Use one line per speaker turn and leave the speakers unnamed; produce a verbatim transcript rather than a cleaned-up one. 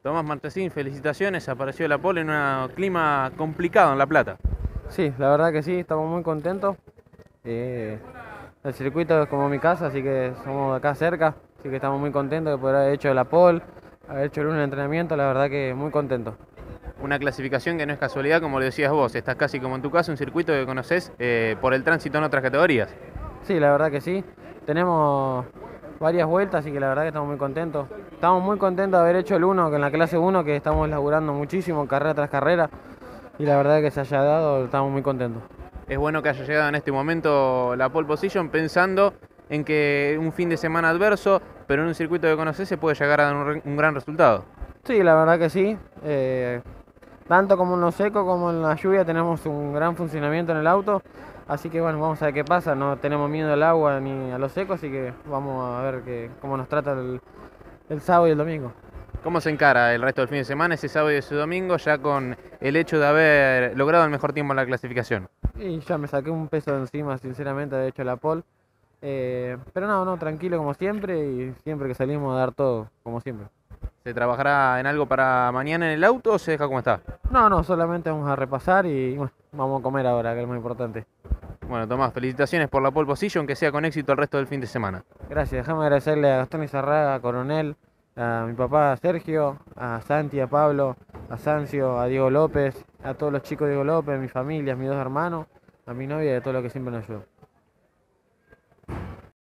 Tomás Martesín, felicitaciones, apareció la pole en un clima complicado en La Plata.
Sí, la verdad que sí, estamos muy contentos. Eh, el circuito es como mi casa, así que somos de acá cerca, así que estamos muy contentos de poder haber hecho la pole, haber hecho el lunes de entrenamiento, la verdad que muy contentos.
Una clasificación que no es casualidad, como lo decías vos, estás casi como en tu casa, un circuito que conoces eh, por el tránsito en otras categorías.
Sí, la verdad que sí, tenemos varias vueltas, así que la verdad que estamos muy contentos. Estamos muy contentos de haber hecho el uno, que en la clase uno, que estamos laburando muchísimo, carrera tras carrera, y la verdad que se haya dado, estamos muy contentos.
Es bueno que haya llegado en este momento la pole position pensando en que un fin de semana adverso, pero en un circuito que conoces se puede llegar a dar un, re- un gran resultado.
Sí, la verdad que sí. Eh, tanto como en lo seco como en la lluvia tenemos un gran funcionamiento en el auto. Así que bueno, vamos a ver qué pasa. No tenemos miedo al agua ni a lo seco, así que vamos a ver qué, cómo nos trata el, el sábado y el domingo.
¿Cómo se encara el resto del fin de semana, ese sábado y ese domingo, ya con el hecho de haber logrado el mejor tiempo en la clasificación?
Y ya me saqué un peso de encima, sinceramente, de hecho la pole. Eh, pero no, no, tranquilo como siempre y siempre que salimos a dar todo, como siempre.
¿Se trabajará en algo para mañana en el auto o se deja como está?
No, no, solamente vamos a repasar y bueno, vamos a comer ahora, que es muy importante.
Bueno, Tomás, felicitaciones por la pole position, que sea con éxito el resto del fin de semana.
Gracias, déjame agradecerle a Gastón Izarraga, a Coronel, a mi papá Sergio, a Santi, a Pablo, a Sancio, a Diego López, a todos los chicos de Diego López, mi familia, a mis dos hermanos, a mi novia y a todo lo que siempre nos ayudó.